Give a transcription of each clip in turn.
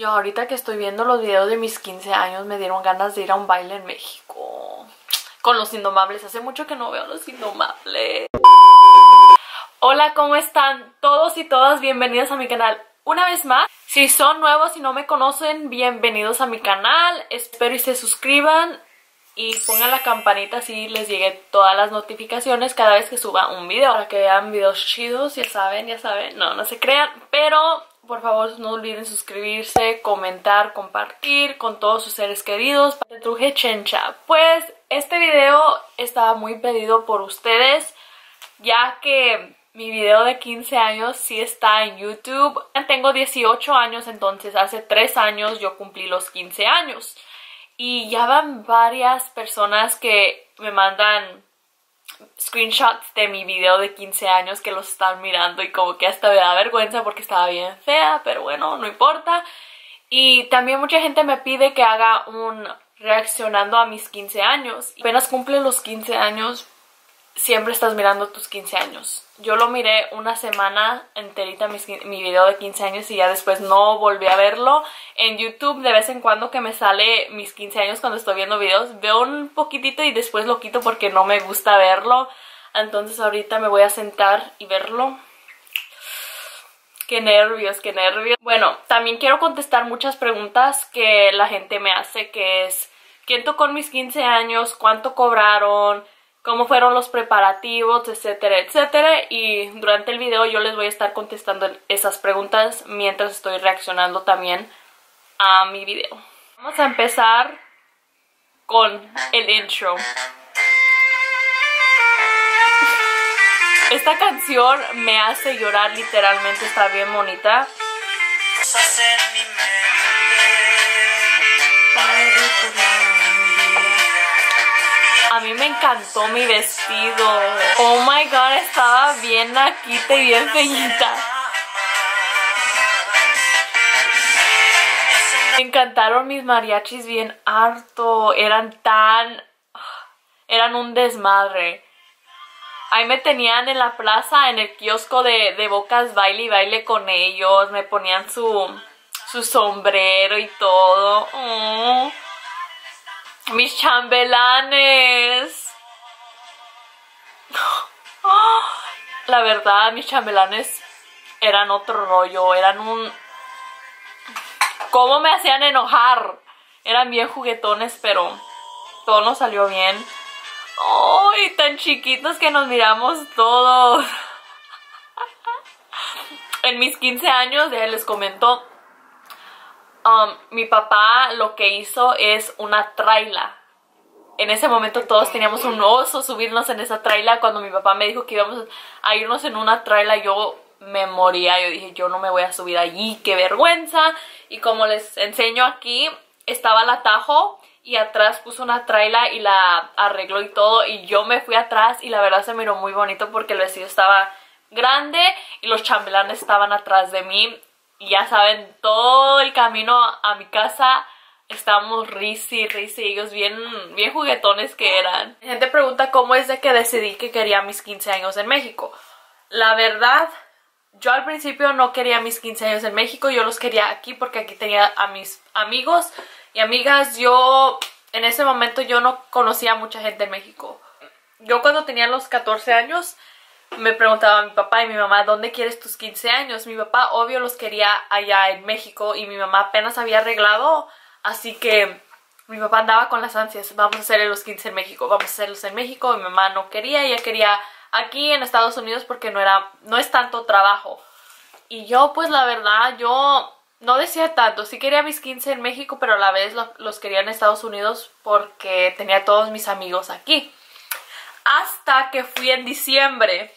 Yo ahorita que estoy viendo los videos de mis 15 años me dieron ganas de ir a un baile en México con Los Indomables. Hace mucho que no veo a Los Indomables. Hola, ¿cómo están todos y todas? Bienvenidos a mi canal una vez más. Si son nuevos y no me conocen, bienvenidos a mi canal. Espero y se suscriban y pongan la campanita así les llegue todas las notificaciones cada vez que suba un video, para que vean videos chidos. Ya saben, no se crean, pero por favor no olviden suscribirse, comentar, compartir con todos sus seres queridos. Te truje chencha. Pues este video estaba muy pedido por ustedes, ya que mi video de 15 años sí está en YouTube. Tengo 18 años, entonces hace 3 años yo cumplí los 15 años. Y ya van varias personas que me mandan screenshots de mi video de 15 años que los están mirando y como que hasta me da vergüenza porque estaba bien fea, pero bueno, no importa. Y también mucha gente me pide que haga un reaccionando a mis 15 años. Apenas cumple los 15 años, siempre estás mirando tus 15 años. Yo lo miré una semana enterita mi video de 15 años y ya después no volví a verlo. En YouTube de vez en cuando que me sale mis 15 años cuando estoy viendo videos, veo un poquitito y después lo quito porque no me gusta verlo. Entonces ahorita me voy a sentar y verlo. Qué nervios, qué nervios. Bueno, también quiero contestar muchas preguntas que la gente me hace, que es ¿quién tocó en mis 15 años? ¿Cuánto cobraron? ¿Cómo fueron los preparativos? Etcétera, etcétera. Y durante el video yo les voy a estar contestando esas preguntas mientras estoy reaccionando también a mi video. Vamos a empezar con el intro. Esta canción me hace llorar literalmente, está bien bonita. A mí me encantó mi vestido. Oh my god, estaba bien naquita y bien feíta. Me encantaron mis mariachis bien harto. Eran un desmadre. Ahí me tenían en la plaza, en el kiosco de Bocas, baile y baile con ellos. Me ponían su sombrero y todo. Oh. Mis chambelanes. La verdad, mis chambelanes eran otro rollo. Eran un... ¿Cómo me hacían enojar? Eran bien juguetones, pero todo nos salió bien. ¡Ay, tan chiquitos que nos miramos todos! En mis 15 años, ya les comento, mi papá lo que hizo es una traila. En ese momento todos teníamos un oso subirnos en esa traila. Cuando mi papá me dijo que íbamos a irnos en una traila, yo me moría. Yo dije, yo no me voy a subir allí, qué vergüenza. Y como les enseño aquí, estaba el atajo y atrás puso una traila y la arregló y todo. Y yo me fui atrás y la verdad se miró muy bonito porque el vestido estaba grande y los chambelanes estaban atrás de mí. Y ya saben, todo el camino a mi casa estábamos risi, ellos bien juguetones que eran. La gente pregunta cómo es de que decidí que quería mis 15 años en México. La verdad, yo al principio no quería mis 15 años en México, yo los quería aquí porque aquí tenía a mis amigos y amigas. En ese momento yo no conocía a mucha gente en México. Yo cuando tenía los 14 años... me preguntaba a mi papá y mi mamá, ¿dónde quieres tus 15 años? Mi papá, obvio, los quería allá en México y mi mamá apenas había arreglado, así que mi papá andaba con las ansias, vamos a hacer los 15 en México, vamos a hacerlos en México. Mi mamá no quería, ella quería aquí en Estados Unidos porque no es tanto trabajo. Y yo, pues la verdad, yo no decía tanto, sí quería mis 15 en México, pero a la vez los quería en Estados Unidos porque tenía todos mis amigos aquí. Hasta que fui en diciembre.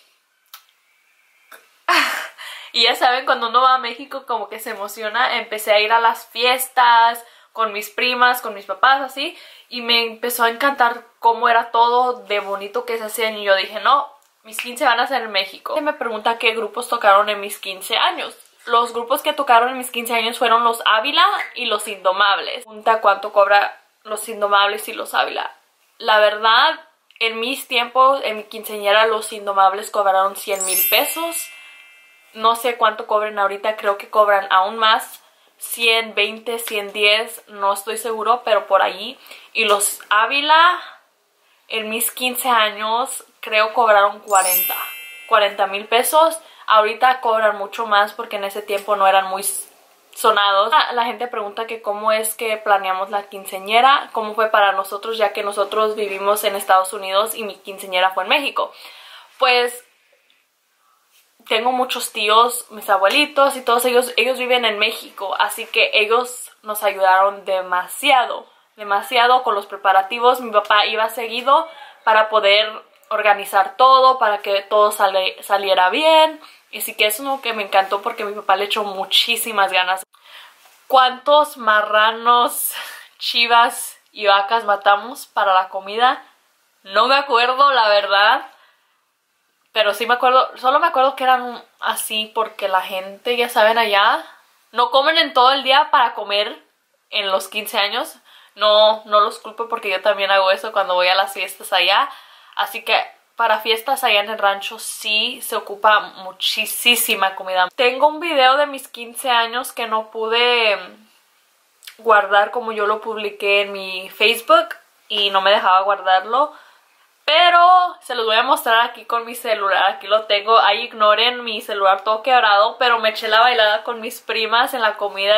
Y ya saben, cuando uno va a México como que se emociona. Empecé a ir a las fiestas con mis primas, con mis papás, así. Y me empezó a encantar cómo era todo de bonito que se hacían. Y yo dije, no, mis 15 van a ser en México. Y me pregunta qué grupos tocaron en mis 15 años. Los grupos que tocaron en mis 15 años fueron los Ávila y los Indomables. Pregunta cuánto cobra los Indomables y los Ávila. La verdad, en mis tiempos, en mi quinceañera, los Indomables cobraron 100,000 pesos. No sé cuánto cobren ahorita, creo que cobran aún más. 120, 110, no estoy seguro, pero por ahí. Y los Ávila, en mis 15 años, creo cobraron 40,000 pesos. Ahorita cobran mucho más porque en ese tiempo no eran muy sonados. La gente pregunta que cómo es que planeamos la quinceañera, cómo fue para nosotros, ya que nosotros vivimos en Estados Unidos y mi quinceañera fue en México. Pues tengo muchos tíos, mis abuelitos y todos ellos viven en México, así que ellos nos ayudaron demasiado con los preparativos. Mi papá iba seguido para poder organizar todo, para que todo saliera bien. Y sí que eso es lo que me encantó porque mi papá le echó muchísimas ganas. ¿Cuántos marranos, chivas y vacas matamos para la comida? No me acuerdo, la verdad. Pero sí me acuerdo, solo me acuerdo que eran así porque la gente, ya saben, allá no comen en todo el día para comer en los 15 años. No los culpo porque yo también hago eso cuando voy a las fiestas allá. Así que para fiestas allá en el rancho sí se ocupa muchísima comida. Tengo un video de mis 15 años que no pude guardar como yo lo publiqué en mi Facebook y no me dejaba guardarlo. Pero se los voy a mostrar aquí con mi celular. Aquí lo tengo. Ahí ignoren mi celular todo quebrado. Pero me eché la bailada con mis primas en la comida.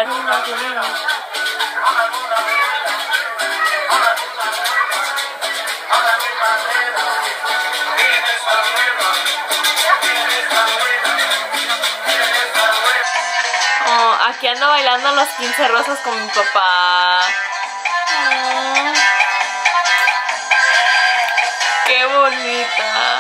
Oh, aquí ando bailando los 15 rosas con mi papá. Oh. ¡Qué bonita!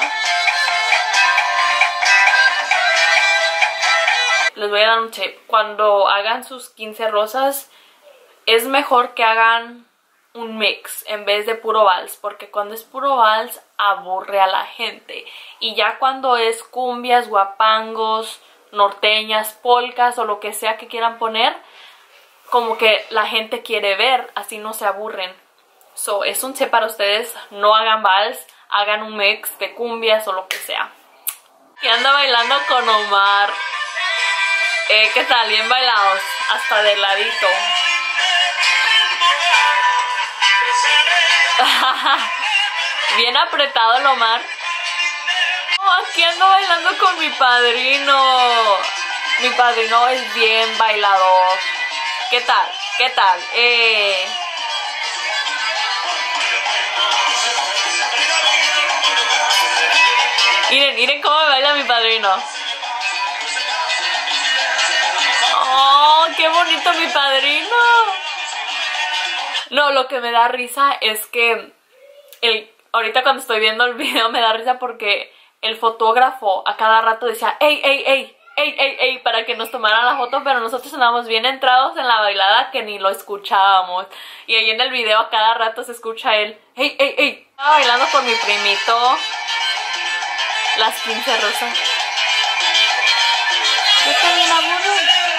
Les voy a dar un tip. Cuando hagan sus 15 rosas, es mejor que hagan un mix en vez de puro vals. Porque cuando es puro vals, aburre a la gente. Y ya cuando es cumbias, guapangos, norteñas, polcas o lo que sea que quieran poner, como que la gente quiere ver, así no se aburren. So, es un tip para ustedes. No hagan vals. Hagan un mix de cumbias o lo que sea. Y ando bailando con Omar. ¿Qué tal? Bien bailados. Hasta de ladito. Bien apretado el Omar. Oh, aquí ando bailando con mi padrino. Mi padrino es bien bailador. ¿Qué tal? ¿Qué tal? Miren cómo me baila mi padrino. ¡Oh, qué bonito mi padrino! No, lo que me da risa es que ahorita cuando estoy viendo el video me da risa porque el fotógrafo a cada rato decía ¡Ey, ey, ey! ¡Ey, ey, ey! Para que nos tomaran la foto, pero nosotros andábamos bien entrados en la bailada que ni lo escuchábamos. Y ahí en el video a cada rato se escucha él ¡Ey, ey, ey! Estaba bailando con mi primito las 15 rosas. Yo también aburro.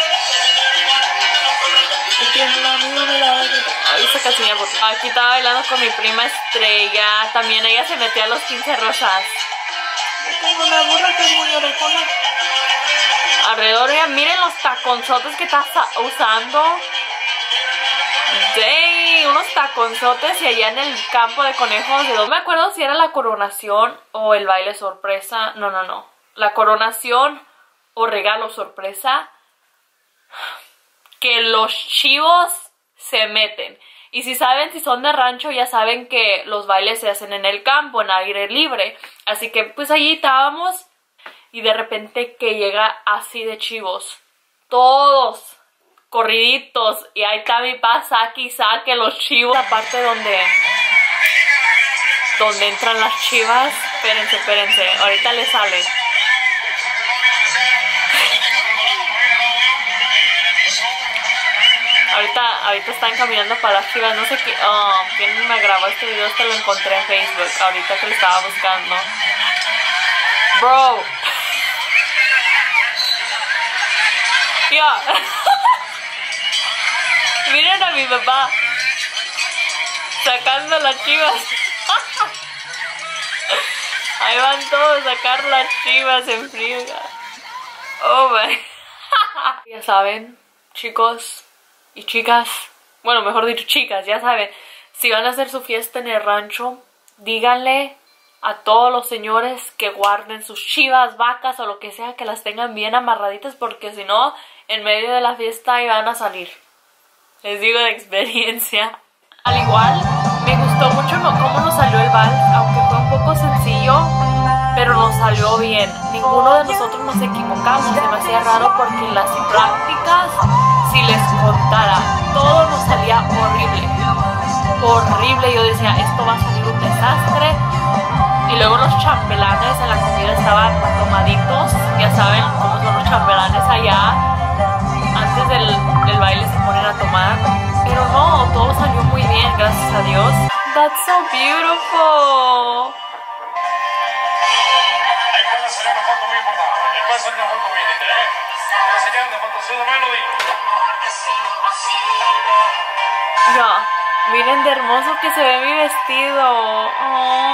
Ay, esa canción ya botó. Aquí estaba bailando con mi prima Estrella. También ella se metió a los 15 rosas. Yo tengo una burra que es muy orejona. Alrededor, ya miren los taconzotes que está usando. Dang, unos taconzotes y allá en el campo de conejos. No me acuerdo si era la coronación o el baile sorpresa. No. La coronación o regalo sorpresa. Que los chivos se meten. Y si son de rancho, ya saben que los bailes se hacen en el campo, en aire libre. Así que pues allí estábamos. Y de repente que llega así de chivos. Todos corriditos. Y ahí está mi papá, saque los chivos. La parte donde entran las chivas. Espérense. Ahorita les sale. Ahorita están caminando para las chivas. No sé quién me grabó este video. Lo encontré en Facebook. Ahorita que lo estaba buscando. Bro. Yeah. Miren a mi papá sacando las chivas. Ahí van todos a sacar las chivas en friega. Oh my. Ya saben, chicos, Y chicas, bueno, mejor dicho, chicas, ya saben, si van a hacer su fiesta en el rancho, díganle a todos los señores que guarden sus chivas, vacas o lo que sea, que las tengan bien amarraditas, porque si no, en medio de la fiesta ahí van a salir. Les digo de experiencia. Al igual, me gustó mucho cómo nos salió el vals, aunque fue un poco sencillo, pero nos salió bien. Ninguno de nosotros nos equivocamos, se me hacía raro porque en las prácticas, si les contara, todo nos salía horrible. Horrible, yo decía, esto va a salir un desastre. Y luego los chambelanes en la comida estaban tomaditos, ya saben cómo son los chambelanes allá, antes del baile se ponen a tomar, pero no, todo salió muy bien, gracias a Dios. That's so beautiful. Ya, miren de hermoso que se ve mi vestido. Oh.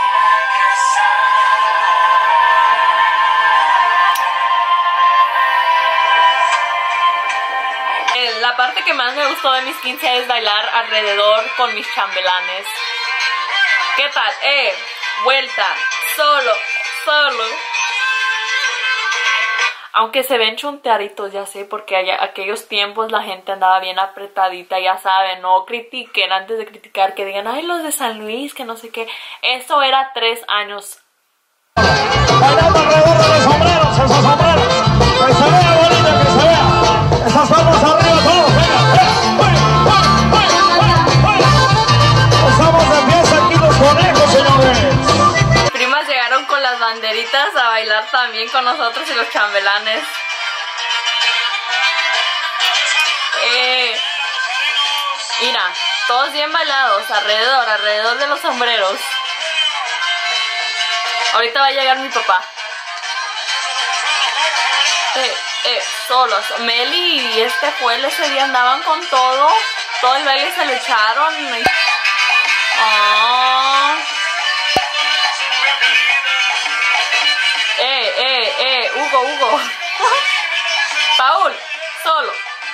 La parte que más me gustó de mis 15 es bailar alrededor con mis chambelanes. ¿Qué tal? Vuelta, solo, solo. Aunque se ven chunteaditos, ya sé, porque aquellos tiempos la gente andaba bien apretadita, ya saben, no critiquen antes de criticar, que digan, ay, los de San Luis, que no sé qué. Eso era 3 años. Bailando alrededor de los sombreros, esos sombreros. Que se vea bonita, que se vea. Esas manos arriba todos, estamos de fiesta aquí los conejos, señores. Primas llegaron con las banderitas a bailar también con nosotros y los chambelanes. Mira, todos bien bailados, alrededor de los sombreros. Ahorita va a llegar mi papá. Solos. Meli y Joel ese día andaban con todo. Todo el baile se lo echaron. Oh. Hugo. Paul, solo.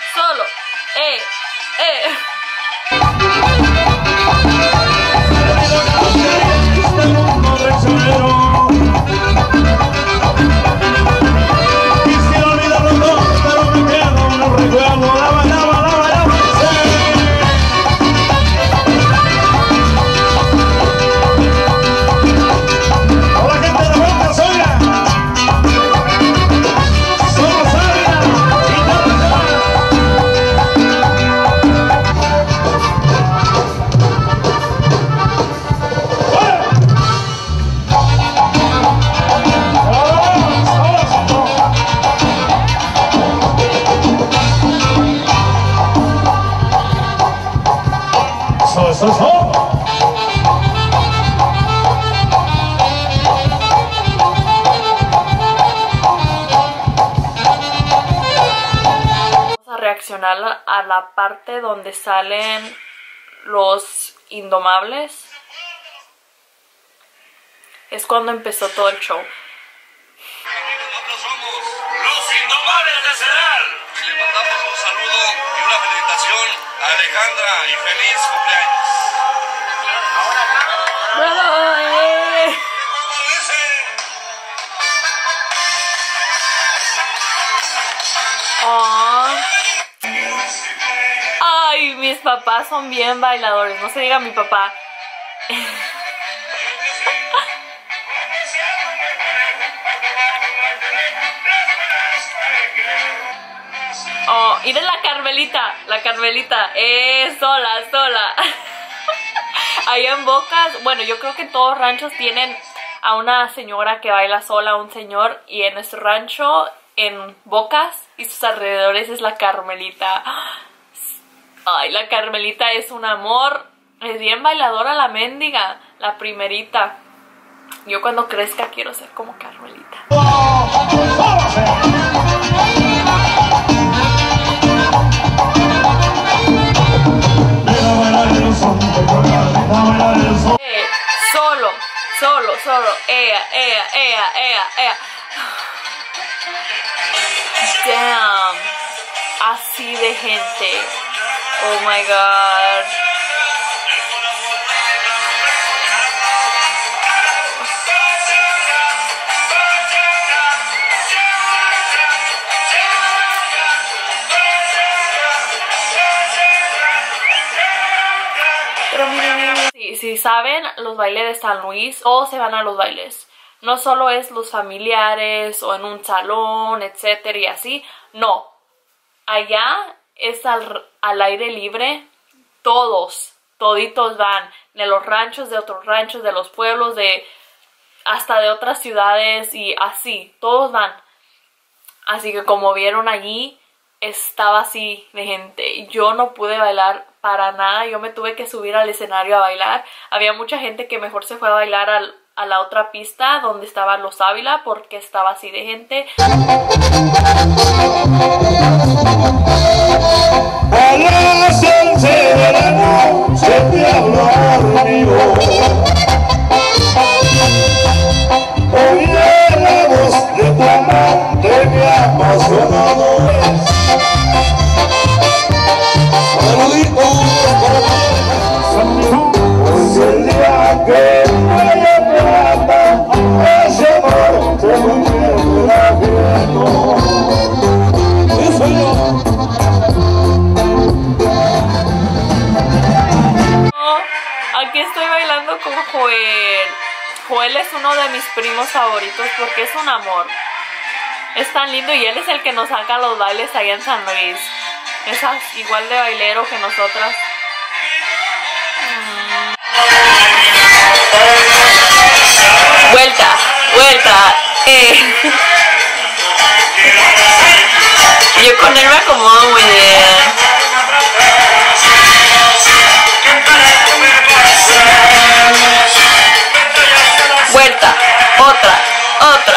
Vamos a reaccionar a la parte donde salen los indomables. Es cuando empezó todo el show. Nosotros somos los Indomables de Cedral. Le mandamos un saludo y una felicitación a Alejandra y feliz cumpleaños. ¡Bravo! Oh. Ay, mis papás son bien bailadores, no se diga mi papá. Oh, miren la Carmelita, sola. Allá en Bocas, bueno, yo creo que todos ranchos tienen a una señora que baila sola, un señor, y en nuestro rancho, en Bocas y sus alrededores, es la Carmelita. Ay, la Carmelita es un amor, es bien bailadora la mendiga, la primerita. Yo cuando crezca quiero ser como Carmelita. Solo, ea. Damn, así de gente. Oh my god. Pero miren, si saben los bailes de San Luis, o se van a los bailes. No solo es los familiares o en un salón, etcétera y así. No. Allá es al aire libre. Toditos van. De los ranchos, de otros ranchos, de los pueblos, hasta de otras ciudades y así. Todos van. Así que como vieron allí, estaba así de gente. Yo no pude bailar para nada. Yo me tuve que subir al escenario a bailar. Había mucha gente que mejor se fue a bailar a la otra pista donde estaban los Ávila porque estaba así de gente. A las 11 de la noche te hablo amigo. Oye la voz de tu amante me ha apasionado. Saludito pues el día que vaya plata ese amor se convierte ajeno. Eso yo. Aquí estoy bailando con Joel. Joel es uno de mis primos favoritos porque es un amor. Es tan lindo y él es el que nos saca los bailes allá en San Luis. Es igual de bailero que nosotras. Vuelta, vuelta. Yo con él me acomodo muy bien. Vuelta, otra.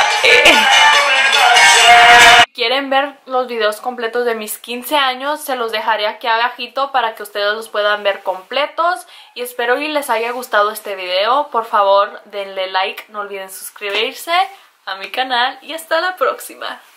¿Quieren ver los videos completos de mis 15 años? Se los dejaré aquí abajito para que ustedes los puedan ver completos. Y espero que les haya gustado este video. Por favor, denle like, no olviden suscribirse a mi canal y hasta la próxima.